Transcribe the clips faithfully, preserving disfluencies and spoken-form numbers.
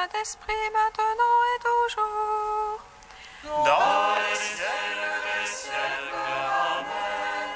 Saint-Esprit, maintenant et toujours. Dans les siècles des siècles. Amen.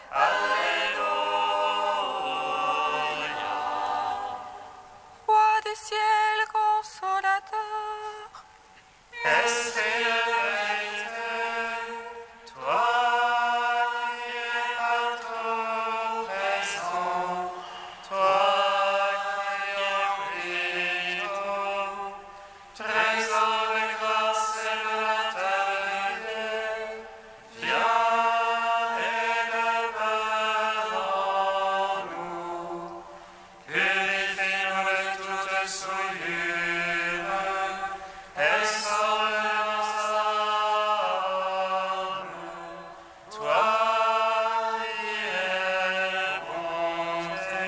Alléluia. Roi du ciel, consolateur, Esprit de vérité, toi qui es partout présent, toi qui es tout, trésor de grâce et de maternité, viens et demeure en nous. Purifie-nous de toute souillure et sauve-nous en nous. Toi qui es bonté.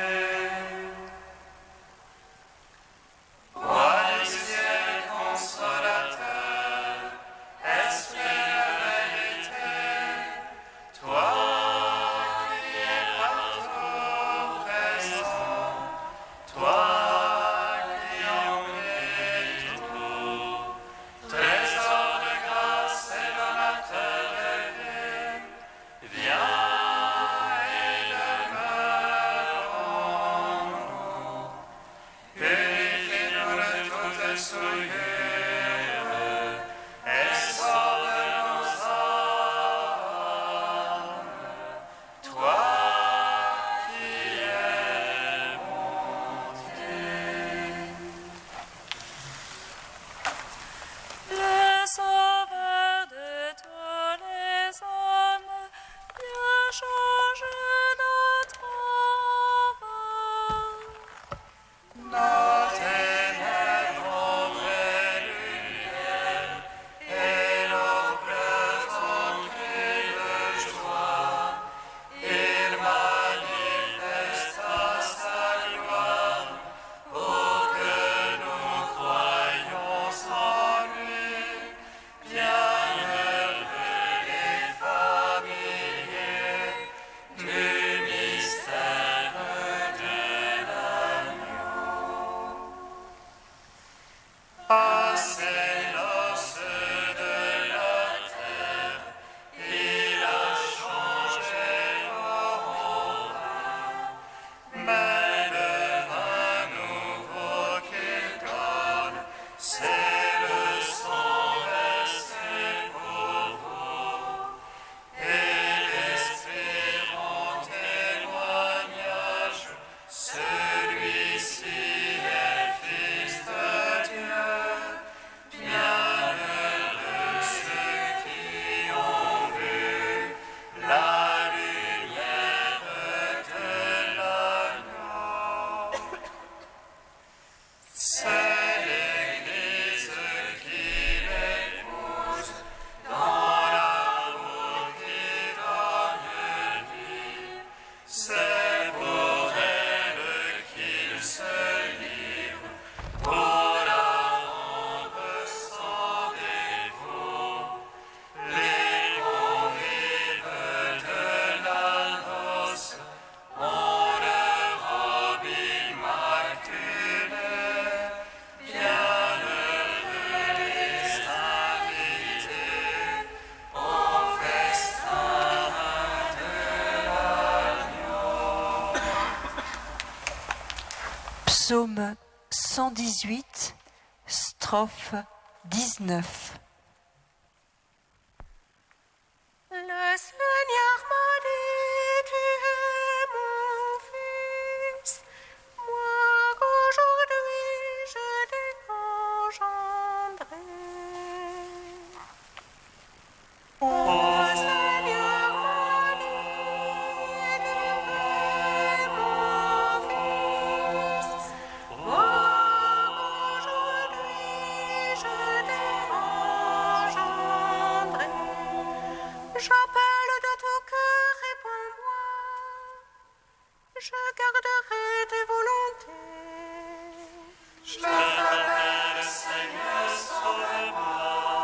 Roi du ciel consolateur, Esprit de vérité, toi qui es partout présent, toi qui embellis tout, trésor de grâce et de maternité, viens et demeure en nous. Purifie-nous de toute souillure et sauve-nous âmes. Toi qui es bonté. le sauveur de tous les hommes, viens changer notre vie. Nos ténèbres ont vraie lumière et nos pleurs ont cri de joie. Il manifesta sa gloire pour que nous croyions en lui. Bienheureux les familiers du mystère de l'agneau. Passé l'os de la terre, il a changé l'aurore, mais le vin nouveau qu'il donne, c'est le sang versé pour vous. Et l'Esprit rend témoignage, celui-ci est Fils de Dieu. Bienheureux ceux qui ont vu la lumière de l'agneau. C'est l'Église qui l'épouse dans l'amour qui donne vie. C'est pour elle qu'il se livre pour la rendre sans défaut. Les convives de la noce ont leur robe immaculée. Bienheureux les invités au festin de l'agneau. Psaume cent dix-huit, strophe dix-neuf. Le Seigneur m'a dit, tu es mon fils, moi qu'aujourd'hui je t'ai engendré. Le Seigneur m'a dit, tu es mon fils, moi qu'aujourd'hui je t'ai engendré. J'appelle de tout cœur, réponds-moi, je garderai tes volontés. Je t'appelle, Seigneur, sauve-moi.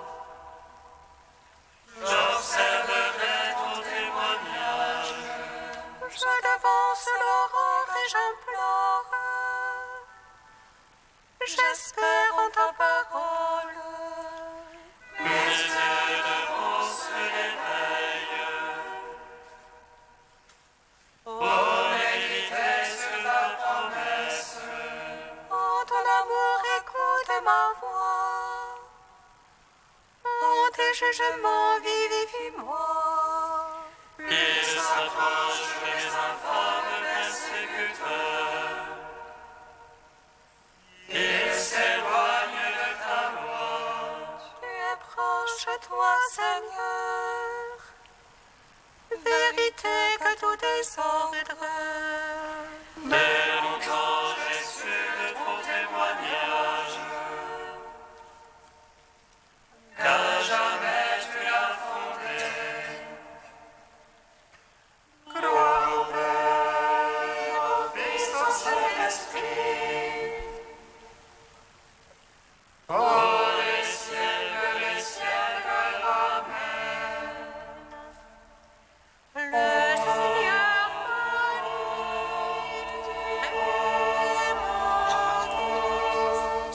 J'observerai ton témoignage. Je devance l'aurore et j'implore. J'espère parole. Mes yeux devant se l'éveillent. Oh, méditez sur ta promesse. En ton amour, écoute ma voix. En tes jugements, vivifie-moi. Il s'approche des infâmes persécuteurs. Il s'éloigne de ta loi. Tu es proche, toi, Seigneur. Vérité que tout désordre. Dès longtemps j'ai su de ton témoignage. Car jamais tu l'as fondé. Gloire au Père, au Fils, au Saint-Esprit. Oh, les siècles, les siècles, Amen. Le Seigneur m'a dit, mon Fils.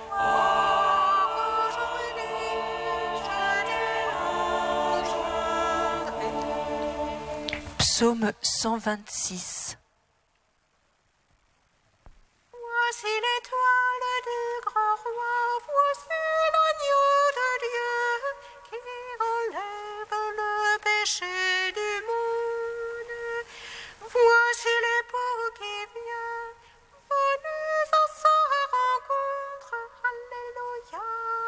Aujourd'hui, je t'ai engendré. Psaume cent vingt-six. Voici l'étoile du grand roi, voici l'agneau de Dieu qui enlève le péché du monde. Voici l'époux qui vient, venez à sa rencontre. Alléluia.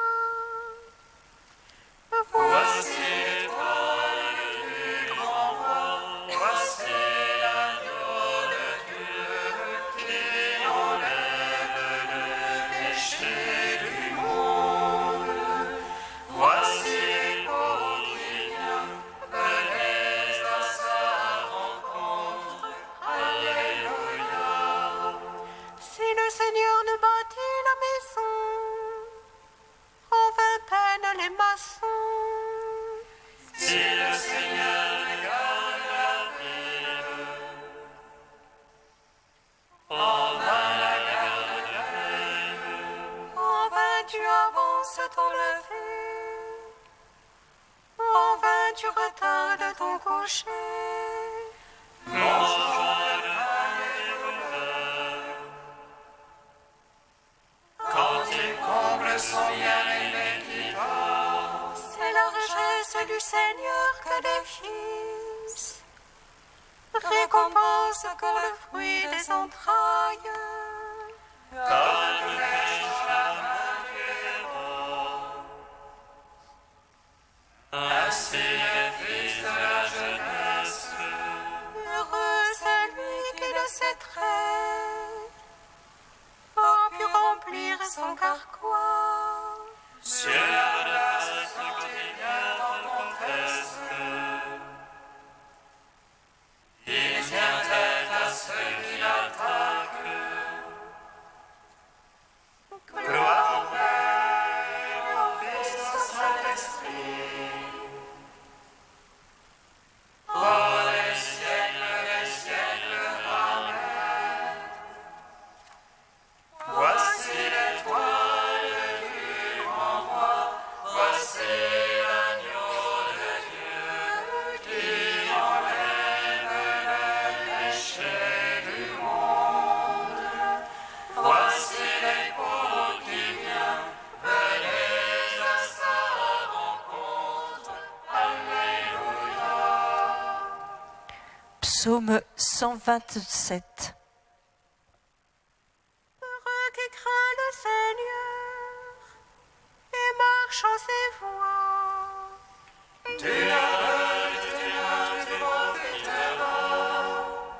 Voici l'étoile du grand roi, voici l'agneau de Dieu qui enlève le péché du monde. Voici l'époux qui vient, venez à sa rencontre. Alléluia. Si le Seigneur ne bâtit la maison, en vain peinent les maçons. Si le Seigneur garde la ville, en vain la garde. En vain tu avances ton lever, en vain tu retardes ton coucher. Mon joint de pain et douleur. Quand il comble son bien-aimé qui dort, C'est la richesse du Seigneur que des fils, récompense que le fruit des entrailles. comme flèche la main du héros. Ainsi les fils de la jeunesse, Heureux celui qui de ses traits a pu remplir son carquois. sur la place quotidienne en conteste. Il tient tête à ceux qui l'attaquent. Gloire au Père, au Fils, au Saint-Esprit. Oh, les siècles, les siècles, Amen. Voici l'étoile du grand roi, voici l'agneau de Dieu qui enlève le péché du monde. Voici l'époux qui vient, venez à sa rencontre. Alléluia. Psaume cent vingt-sept. Heureux qui craint le Seigneur et marche en ses voies. Tu l'heureux, tu l'heureux, tu profiteras.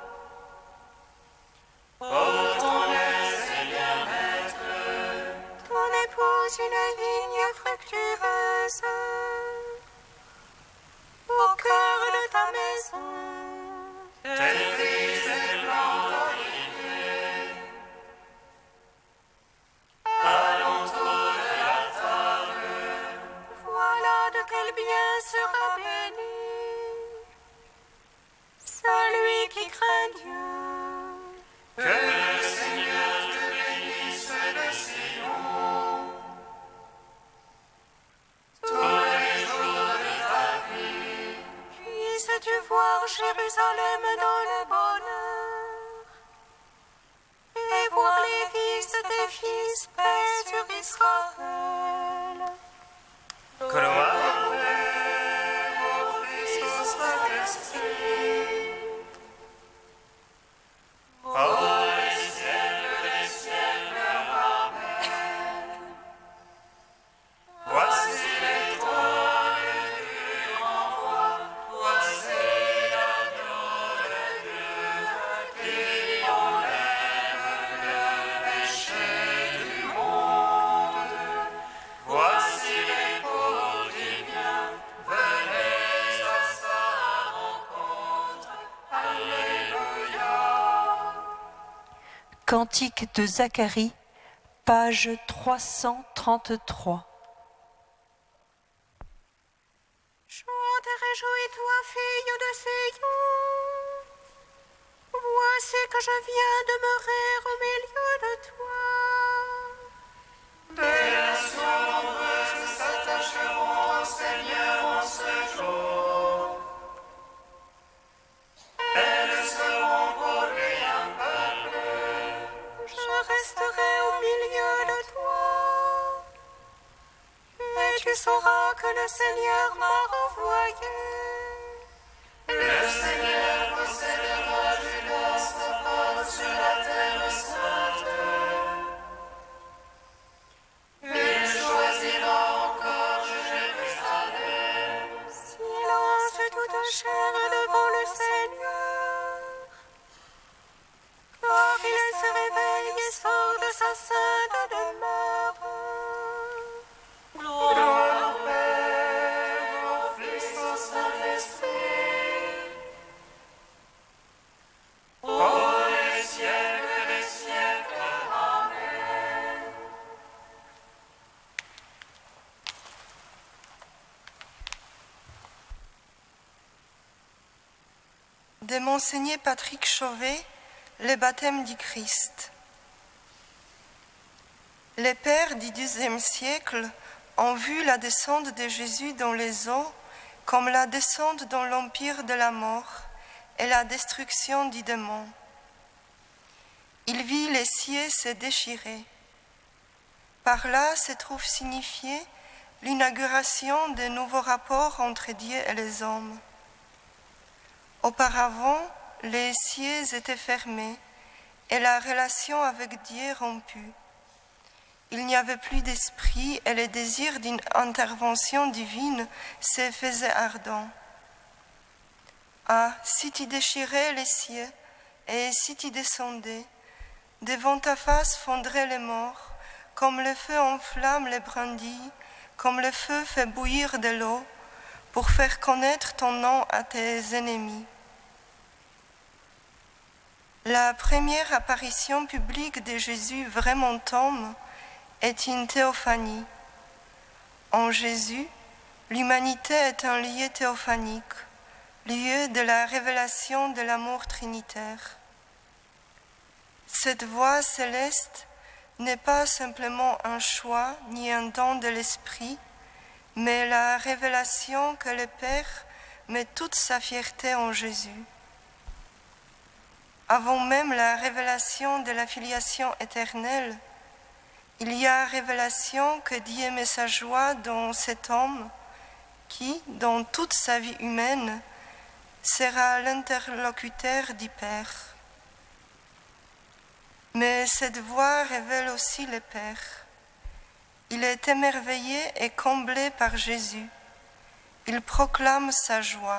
Oh, ton aise est bien maître, Ton épouse une vigne fructueuse au cœur de ta maison. tel fils et blanc d'olivier. Alentour de la table, Voilà de quel bien sera béni Cantique de Zacharie, page trois cent trente-trois. Chante et réjouis-toi, fille de Sion. Voici que je viens demeurer au milieu de toi. Des nations nombreuses s'attacheront au Seigneur en ce jour. Elles seront pour lui un peuple. Je resterai au milieu de toi. Et tu sauras que le Seigneur m'a envoyé. Le Seigneur possédera Juda, sa part sur la terre sainte. Il choisira encore Jérusalem. Silence toute chair devant le Seigneur. Car il se réveille et sort de sa sainte demeure. Gloire au Père, au Fils, au Saint-Esprit, pour les siècles des siècles. Amen. De Monseigneur Patrick Chauvet, le baptême du Christ. Les pères du deuxième siècle ont vu la descente de Jésus dans les eaux comme la descente dans l'empire de la mort et la destruction du démon. Il vit les cieux se déchirer. Par là se trouve signifiée l'inauguration de nouveaux rapports entre Dieu et les hommes. Auparavant, les cieux étaient fermés et la relation avec Dieu rompue. Il n'y avait plus d'esprit et le désir d'une intervention divine se faisait ardent. Ah, si tu déchirais les cieux et si tu descendais, devant ta face fondraient les morts, comme le feu enflamme les brindilles, comme le feu fait bouillir de l'eau, pour faire connaître ton nom à tes ennemis. La première apparition publique de Jésus vraiment homme est une théophanie. En Jésus, l'humanité est un lieu théophanique, lieu de la révélation de l'amour trinitaire. Cette voie céleste n'est pas simplement un choix ni un don de l'esprit, mais la révélation que le Père met toute sa fierté en Jésus. Avant même la révélation de la filiation éternelle, il y a révélation que Dieu met sa joie dans cet homme qui, dans toute sa vie humaine, sera l'interlocuteur du Père. Mais cette voix révèle aussi le Père. Il est émerveillé et comblé par Jésus. Il proclame sa joie.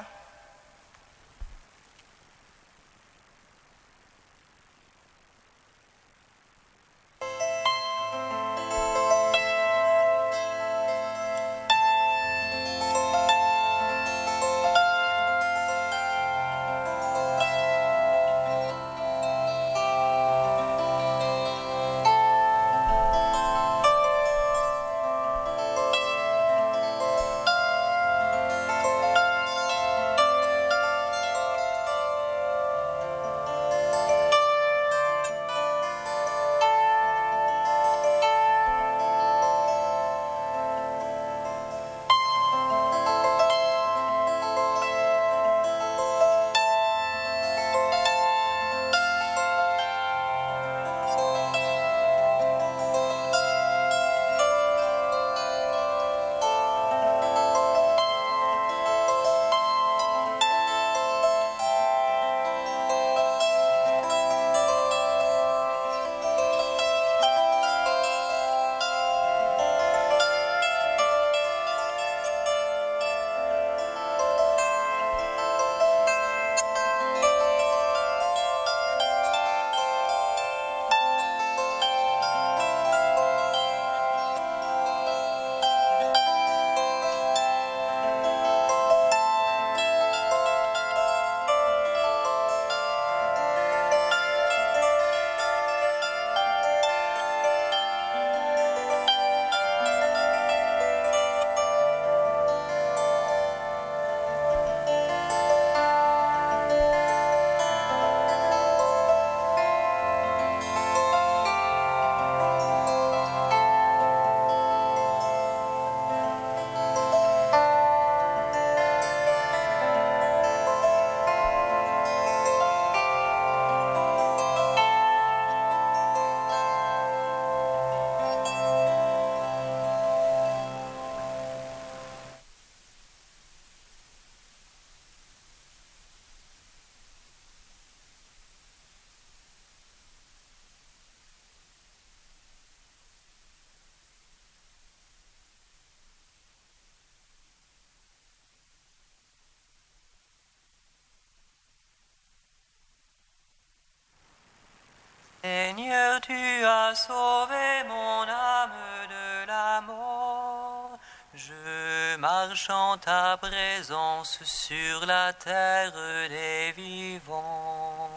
Seigneur, tu as sauvé mon âme de la mort. Je marche en ta présence sur la terre des vivants.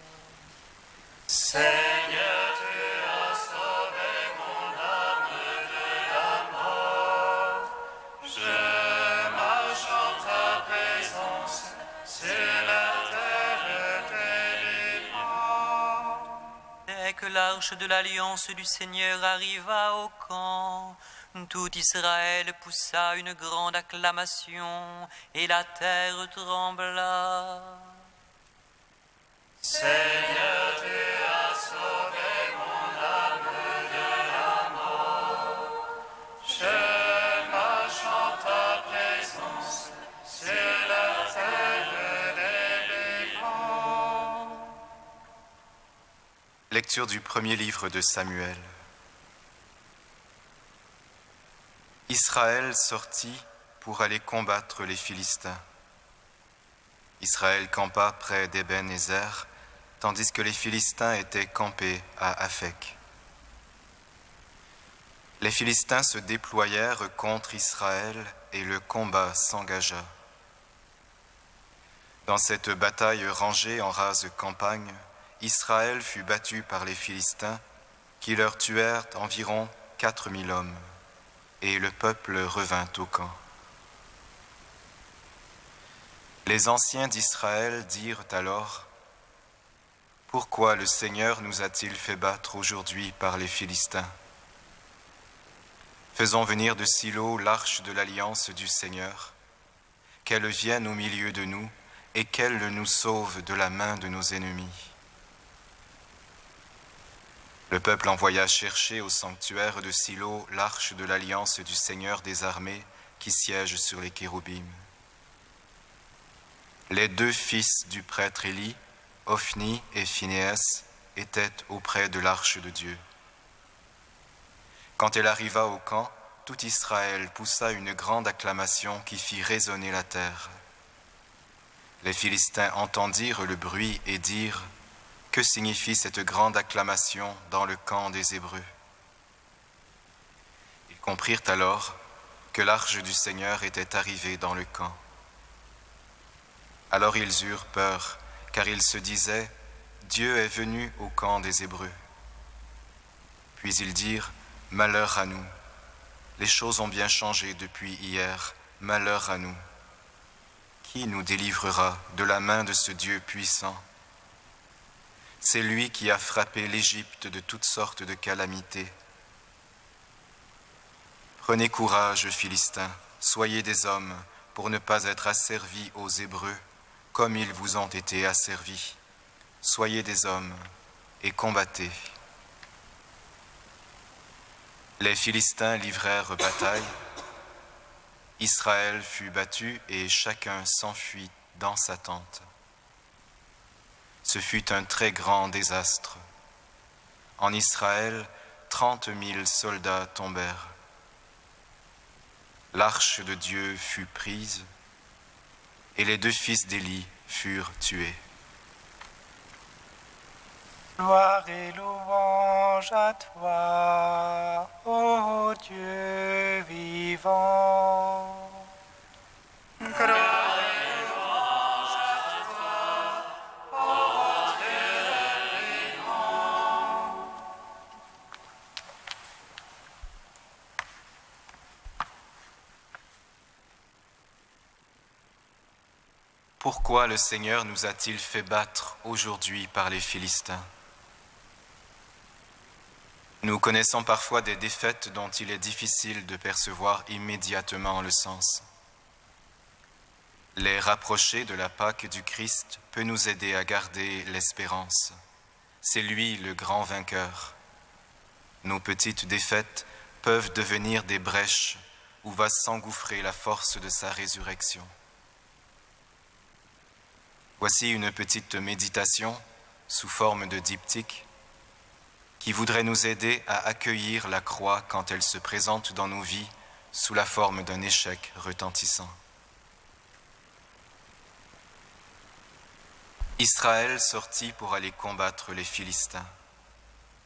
Seigneur, tu as sauvé mon âme de la mort. Je marche en ta présence sur la terre des vivants. Dès que l'arche de l'alliance du Seigneur arriva au camp, tout Israël poussa une grande acclamation et la terre trembla. Seigneur, tu as sauvé mon âme de la mort. Je marche en ta présence sur la terre des vivants. Lecture du premier livre de Samuel. Israël sortit pour aller combattre les Philistins. Israël campa près d'Eben-Ézer, tandis que les Philistins étaient campés à Aphek. Les Philistins se déployèrent contre Israël et le combat s'engagea. Dans cette bataille rangée en rase campagne, Israël fut battu par les Philistins, qui leur tuèrent environ quatre mille hommes, et le peuple revint au camp. Les anciens d'Israël dirent alors: « Pourquoi le Seigneur nous a-t-il fait battre aujourd'hui par les Philistins? Faisons venir de Silo l'arche de l'alliance du Seigneur, qu'elle vienne au milieu de nous et qu'elle nous sauve de la main de nos ennemis. » Le peuple envoya chercher au sanctuaire de Silo l'arche de l'alliance du Seigneur des armées qui siège sur les kéroubim. Les deux fils du prêtre Élie, Ophni et Phinéas, étaient auprès de l'arche de Dieu. Quand elle arriva au camp, tout Israël poussa une grande acclamation qui fit résonner la terre. Les Philistins entendirent le bruit et dirent: « Que signifie cette grande acclamation dans le camp des Hébreux ?» Ils comprirent alors que l'arche du Seigneur était arrivée dans le camp. Alors ils eurent peur, car ils se disaient: « Dieu est venu au camp des Hébreux. » Puis ils dirent: « Malheur à nous! Les choses ont bien changé depuis hier, malheur à nous! Qui nous délivrera de la main de ce Dieu puissant? C'est lui qui a frappé l'Égypte de toutes sortes de calamités. Prenez courage, Philistins, soyez des hommes, pour ne pas être asservis aux Hébreux, comme ils vous ont été asservis. Soyez des hommes et combattez. » Les Philistins livrèrent bataille. Israël fut battu et chacun s'enfuit dans sa tente. Ce fut un très grand désastre. En Israël, trente mille soldats tombèrent. L'arche de Dieu fut prise et les deux fils d'Élie furent tués. Gloire et louange à toi, ô Dieu vivant. Gloire et louange à toi, ô Dieu vivant. Pourquoi le Seigneur nous a-t-il fait battre aujourd'hui par les Philistins? Nous connaissons parfois des défaites dont il est difficile de percevoir immédiatement le sens. Les rapprocher de la Pâque du Christ peut nous aider à garder l'espérance. C'est lui le grand vainqueur. Nos petites défaites peuvent devenir des brèches où va s'engouffrer la force de sa résurrection. Voici une petite méditation sous forme de diptyque qui voudrait nous aider à accueillir la croix quand elle se présente dans nos vies sous la forme d'un échec retentissant. Israël sortit pour aller combattre les Philistins.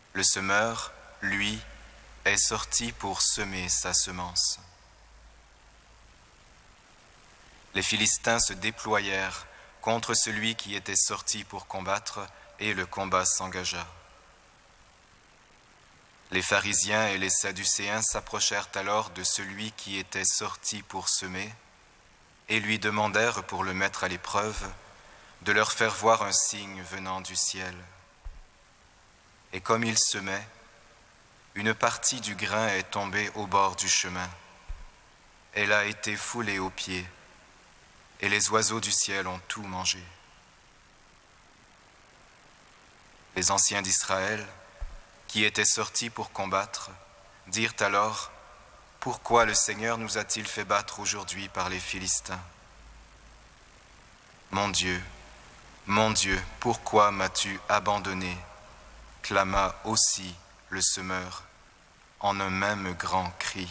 Le semeur, lui, est sorti pour semer sa semence. Les Philistins se déployèrent contre celui qui était sorti pour combattre, et le combat s'engagea. Les pharisiens et les sadducéens s'approchèrent alors de celui qui était sorti pour semer, et lui demandèrent, pour le mettre à l'épreuve, de leur faire voir un signe venant du ciel. Et comme il semait, une partie du grain est tombée au bord du chemin. Elle a été foulée aux pieds, et les oiseaux du ciel ont tout mangé. Les anciens d'Israël, qui étaient sortis pour combattre, dirent alors: « Pourquoi le Seigneur nous a-t-il fait battre aujourd'hui par les Philistins? Mon Dieu, mon Dieu, pourquoi m'as-tu abandonné ?» clama aussi le semeur en un même grand cri.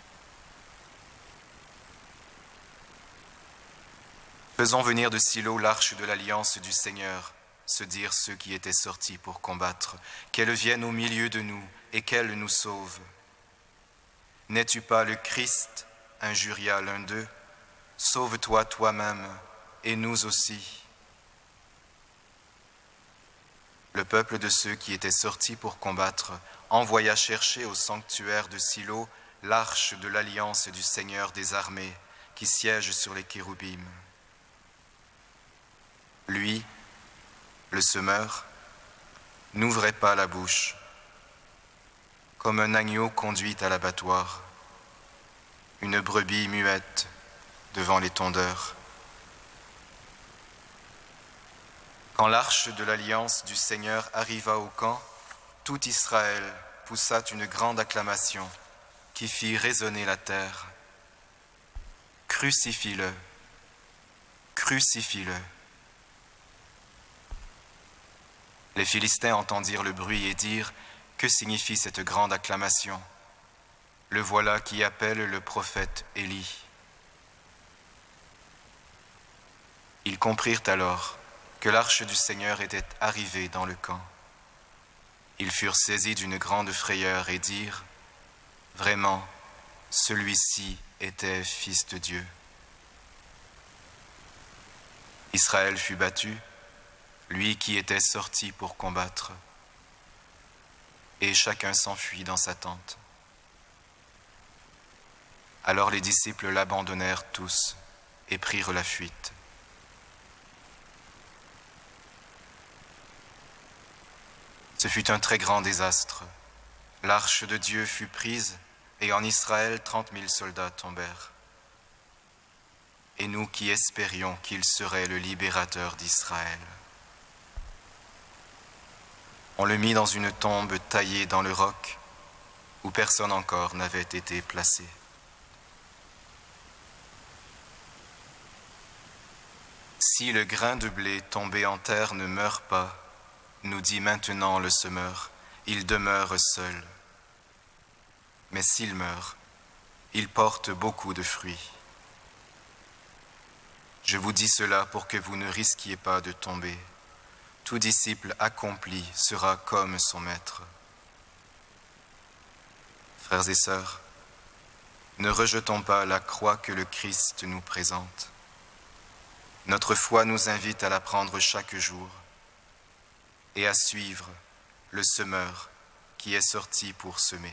Faisons venir de Silo l'arche de l'alliance du Seigneur, se dirent ceux qui étaient sortis pour combattre, qu'elle vienne au milieu de nous et qu'elle nous sauve. N'es-tu pas le Christ? Injuria l'un d'eux. Sauve-toi toi-même et nous aussi. Le peuple de ceux qui étaient sortis pour combattre envoya chercher au sanctuaire de Silo l'arche de l'alliance du Seigneur des armées qui siège sur les kéroubim. Lui, le semeur, n'ouvrait pas la bouche, comme un agneau conduit à l'abattoir, une brebis muette devant les tondeurs. Quand l'arche de l'alliance du Seigneur arriva au camp, tout Israël poussa une grande acclamation qui fit résonner la terre. « Crucifie-le, crucifie-le » Les Philistins entendirent le bruit et dirent: « Que signifie cette grande acclamation? Le voilà qui appelle le prophète Élie. » Ils comprirent alors que l'arche du Seigneur était arrivée dans le camp. Ils furent saisis d'une grande frayeur et dirent: « Vraiment, celui-ci était fils de Dieu. » Israël fut battu, lui qui était sorti pour combattre, et chacun s'enfuit dans sa tente. Alors les disciples l'abandonnèrent tous et prirent la fuite. Ce fut un très grand désastre. L'arche de Dieu fut prise, et en Israël trente mille soldats tombèrent. Et nous qui espérions qu'il serait le libérateur d'Israël. On le mit dans une tombe taillée dans le roc, où personne encore n'avait été placé. Si le grain de blé tombé en terre ne meurt pas, nous dit maintenant le semeur, il demeure seul. Mais s'il meurt, il porte beaucoup de fruits. Je vous dis cela pour que vous ne risquiez pas de tomber. Tout disciple accompli sera comme son maître. Frères et sœurs, ne rejetons pas la croix que le Christ nous présente. Notre foi nous invite à la prendre chaque jour et à suivre le semeur qui est sorti pour semer.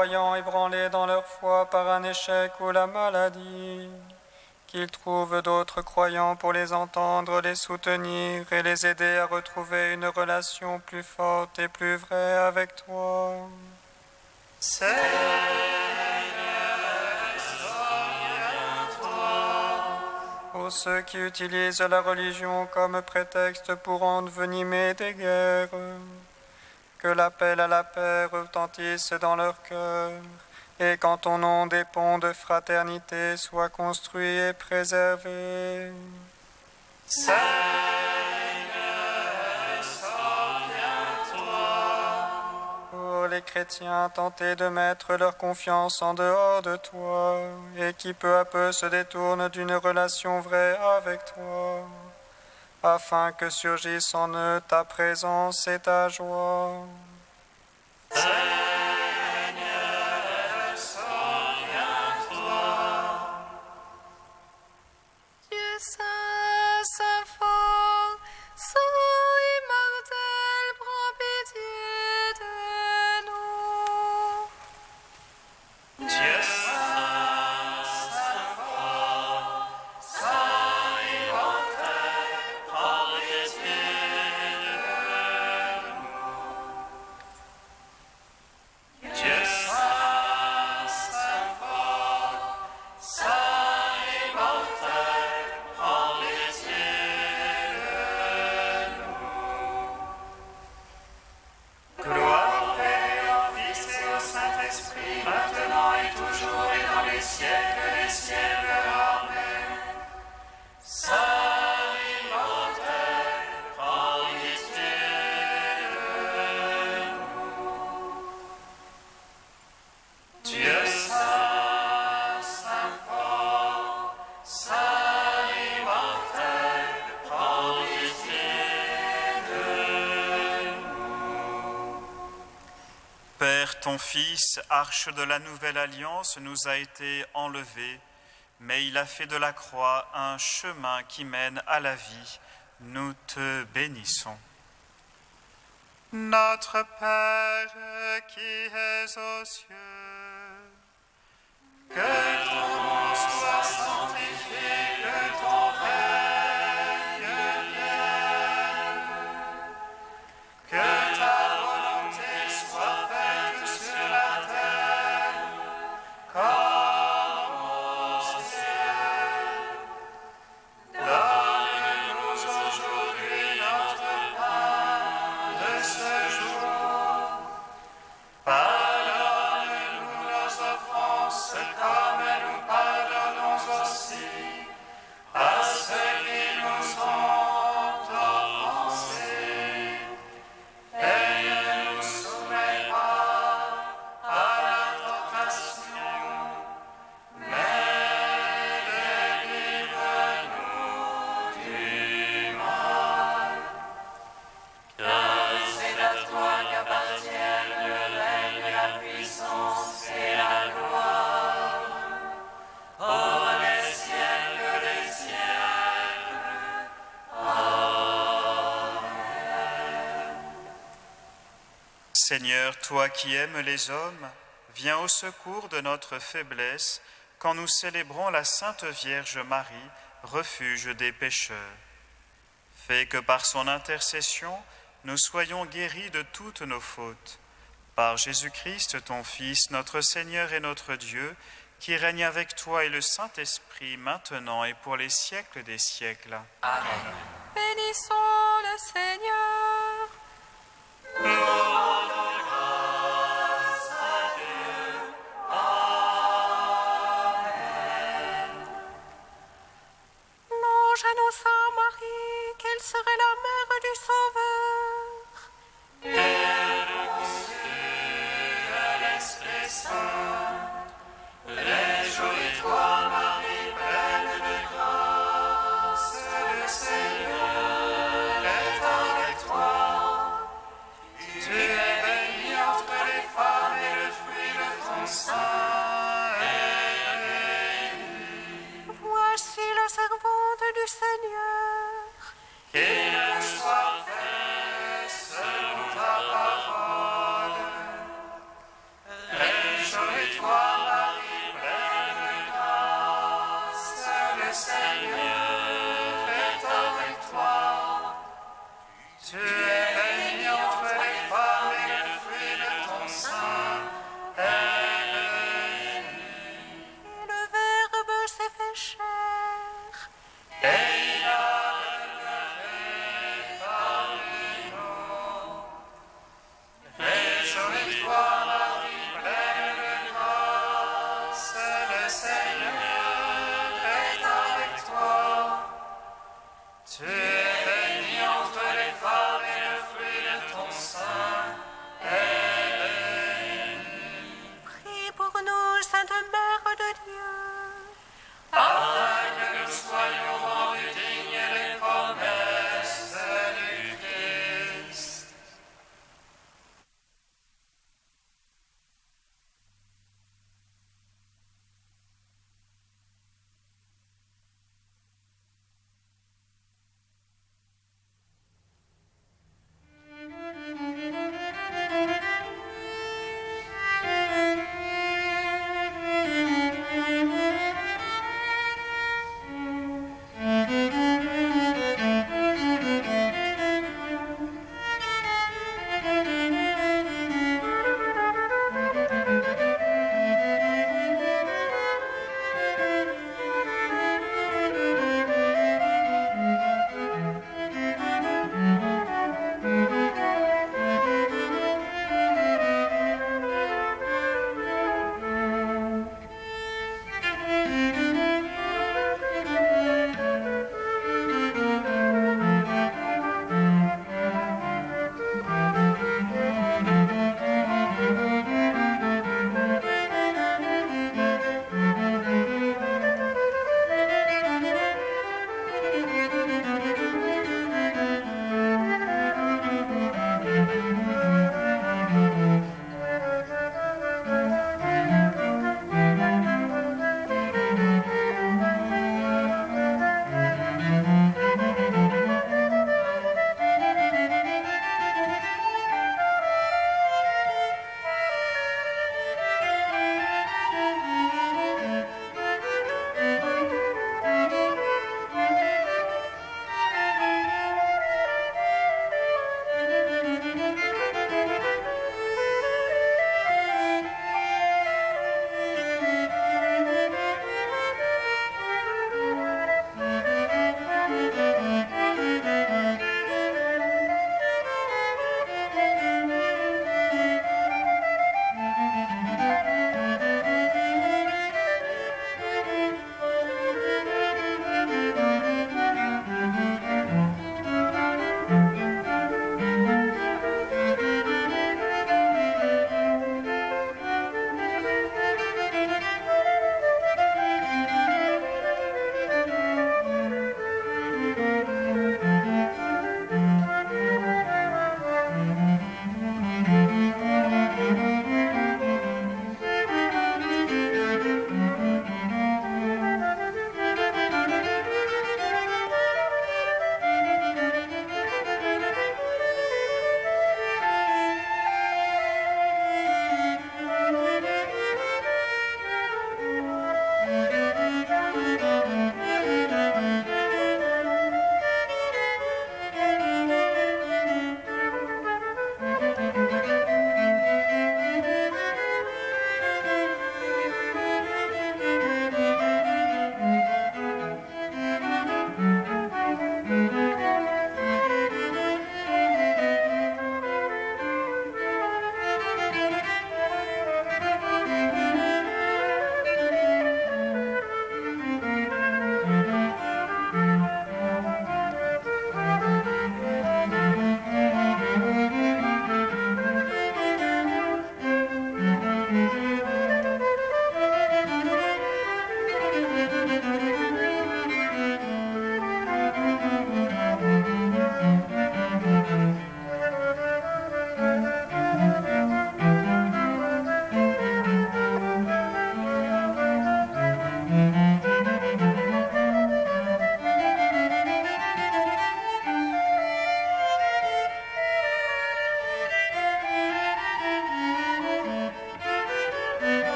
croyants ébranlés dans leur foi par un échec ou la maladie, qu'ils trouvent d'autres croyants pour les entendre, les soutenir et les aider à retrouver une relation plus forte et plus vraie avec toi. Seigneur, Pour ceux qui utilisent la religion comme prétexte pour envenimer des guerres, que l'appel à la paix retentisse dans leur cœur, et qu'en ton nom des ponts de fraternité soient construits et préservés. Seigneur, souviens-toi. Pour les chrétiens tentés de mettre leur confiance en dehors de toi, et qui peu à peu se détournent d'une relation vraie avec toi, afin que surgisse en eux ta présence et ta joie. Seigneur, souviens-toi. Dieu saint, saint fort, saint immortel, prends pitié de nous. Dieu saint, saint fort, saint immortel, prends pitié de nous. Dieu saint, saint fort, saint immortel, prends pitié de nous. Gloire au Père, au Fils et au Saint-Esprit, maintenant et toujours et dans les siècles des siècles. Amen. Saint immortel, prends pitié de nous. Dieu saint, saint fort, saint immortel, prends pitié de nous. Père, ton Fils, arche de la nouvelle alliance, nous a été enlevé, mais il a fait de la croix un chemin qui mène à la vie. Nous te bénissons. Notre Père qui es aux cieux, Que ton nom soit sanctifié, que ton règne vienne, que ta volonté soit faite sur la terre comme au ciel. Donne-nous aujourd'hui notre pain de ce jour. Pardonne-nous nos offenses comme nous pardonnons aussi à ceux qui nous ont offensés. Et ne nous soumets pas à la tentation, mais délivre-nous du mal. Car c'est à toi qu'appartiennent le règne, la puissance et la gloire, pour les siècles des siècles. Seigneur, toi qui aimes les hommes, viens au secours de notre faiblesse quand nous célébrons la Sainte Vierge Marie, refuge des pécheurs. Fais que par son intercession, nous soyons guéris de toutes nos fautes. Par Jésus-Christ, ton Fils, notre Seigneur et notre Dieu, qui règne avec toi et le Saint-Esprit, maintenant et pour les siècles des siècles. Amen. Bénissons le Seigneur. L'ange annonça à Marie qu'elle serait la